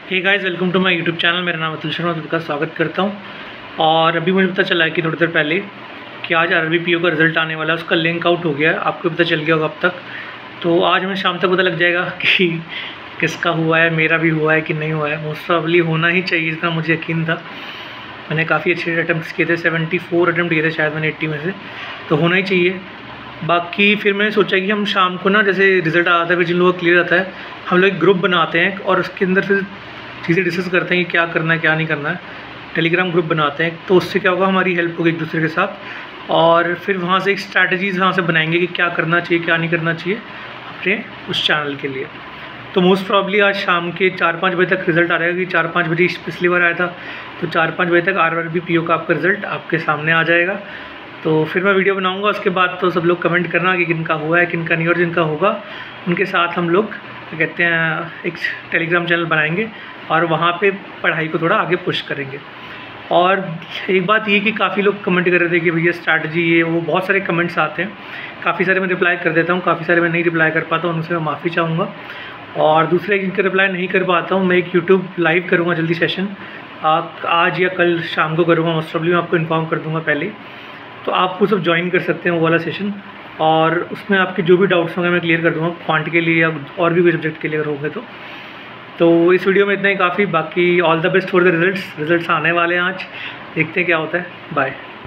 Hey guys, welcome to my YouTube channel. मेरा नाम अतुल शर्मा, आपका स्वागत करता हूं। और अभी मुझे पता चला है कि थोड़ी देर पहले कि आज आरआरबी का रिज़ल्ट आने वाला है। उसका लिंक आउट हो गया है, आपको पता चल गया होगा अब तक। तो आज हमें शाम तक पता लग जाएगा कि किसका हुआ है, मेरा भी हुआ है कि नहीं हुआ है। मोस्ट प्रॉब्ली होना ही चाहिए, इतना मुझे यकीन था। मैंने काफ़ी अच्छे अटैम्प्ट किए थे, 74 अटैम्प्ट किए थे शायद मैंने 80 में से, तो होना ही चाहिए। बाकी फिर मैंने सोचा कि हम शाम को ना, जैसे रिज़ल्ट आता है फिर जिन लोगों का क्लियर आता है, हम लोग एक ग्रुप बनाते हैं और उसके अंदर फिर चीज़ें डिस्कस करते हैं कि क्या करना है क्या नहीं करना है। टेलीग्राम ग्रुप बनाते हैं, तो उससे क्या होगा, हमारी हेल्प होगी एक दूसरे के साथ। और फिर वहाँ से एक स्ट्रैटेजीज़ वहाँ से बनाएंगे कि क्या करना चाहिए क्या नहीं करना चाहिए अपने उस चैनल के लिए। तो मोस्ट प्रॉब्ली आज शाम के 4-5 बजे तक रिज़ल्ट आ रहेगा, कि 4-5 बजे पिछली बार आया था, तो 4-5 बजे तक आरआरबी पीओ का आपका रिज़ल्ट आपके सामने आ जाएगा। तो फिर मैं वीडियो बनाऊंगा, उसके बाद तो सब लोग कमेंट करना कि किनका हुआ है किनका नहीं, और जिनका होगा उनके साथ हम लोग क्या कहते हैं एक टेलीग्राम चैनल बनाएंगे और वहाँ पे पढ़ाई को थोड़ा आगे पुश करेंगे। और एक बात ये कि काफ़ी लोग कमेंट कर रहे थे कि भैया स्ट्रैटेजी ये वो, बहुत सारे कमेंट्स आते हैं। काफ़ी सारे मैं रिप्लाई कर देता हूँ, काफ़ी सारे मैं नहीं रिप्लाई कर पाता हूँ, उनसे मैं माफ़ी चाहूँगा। और दूसरे जिनके रिप्लाई नहीं कर पाता हूँ, मैं एक यूट्यूब लाइव करूँगा जल्दी सेशन, आज या कल शाम को करूँगा। मोस्ट प्रॉब्ली मैं आपको इन्फॉर्म कर दूँगा पहले, तो आप वो सब ज्वाइन कर सकते हैं वो वाला सेशन। और उसमें आपके जो भी डाउट्स होंगे मैं क्लियर कर दूँगा, क्वांट के लिए या और भी कोई सब्जेक्ट के लिए अगर होंगे तो इस वीडियो में इतना ही काफ़ी। बाकी all the best for the results आने वाले हैं आज, देखते हैं क्या होता है। बाय।